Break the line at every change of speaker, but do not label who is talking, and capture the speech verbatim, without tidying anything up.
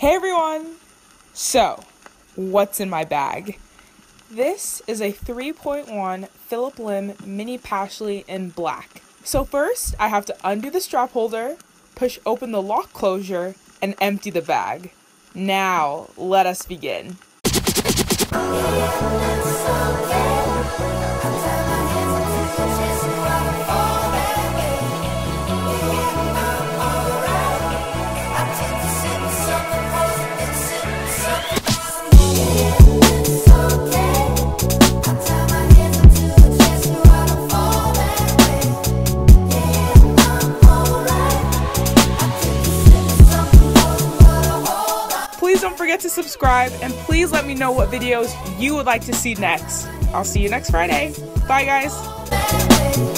Hey everyone! So, what's in my bag? This is a three point one Phillip Lim Mini Pashli in black. So first, I have to undo the strap holder, push open the lock closure, and empty the bag. Now, let us begin. Please don't forget to subscribe, and please let me know what videos you would like to see next. I'll see you next Friday. Bye guys!